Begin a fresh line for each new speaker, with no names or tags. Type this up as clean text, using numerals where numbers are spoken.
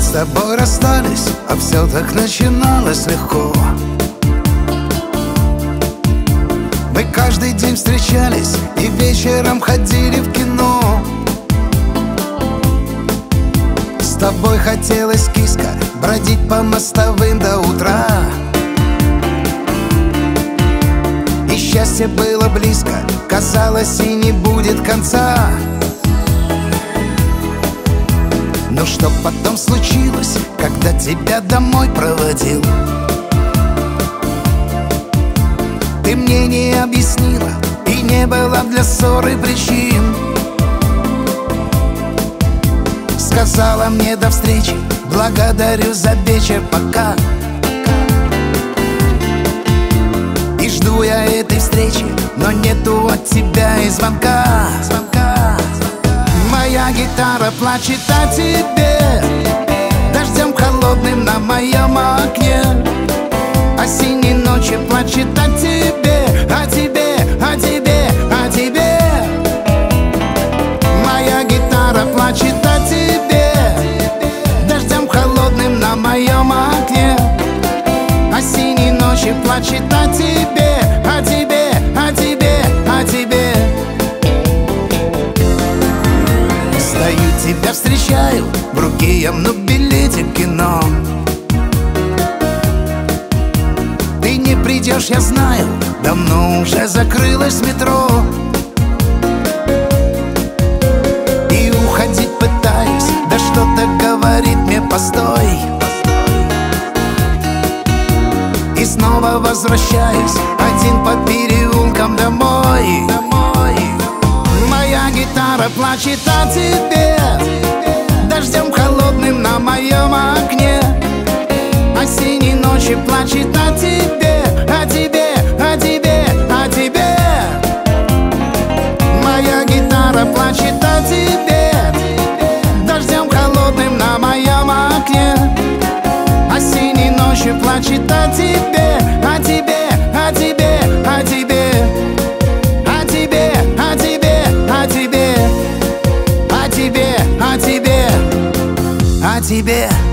С тобой расстались, а все так начиналось легко. Мы каждый день встречались и вечером ходили в кино. С тобой хотелось, киска, бродить по мостовым до утра. И счастье было близко, казалось, и не будет конца. Но что потом случилось, когда тебя домой проводил? Ты мне не объяснила, и не было для ссоры причин. Сказала мне до встречи, благодарю за вечер, пока. И жду я этой встречи, но нету от тебя и звонка. Моя гитара плачет о тебе, дождем холодным на моем окне. Осенней ночью плачет о тебе, о тебе, о тебе, о тебе. Моя гитара плачет о тебе, дождем холодным на моем окне. Осенней ночью плачет о тебе, о тебе, о тебе, о тебе. Стою, тебя встречаю, в руке я мну билетик кино. Ты не придешь, я знаю, давно уже закрылось метро. И уходить пытаюсь, да что-то говорит мне постой. И снова возвращаюсь один по переулкам домой. Моя гитара плачет о тебе, дождем холодным на моем окне. Осенней ночью плачет о тебе, о тебе, о тебе, о тебе. Моя гитара плачет о тебе, дождем холодным на моем окне. Осенней ночью плачет о тебе, о тебе, о тебе, о тебе. О тебе, о тебе, о тебе. О тебе, о тебе, о тебе.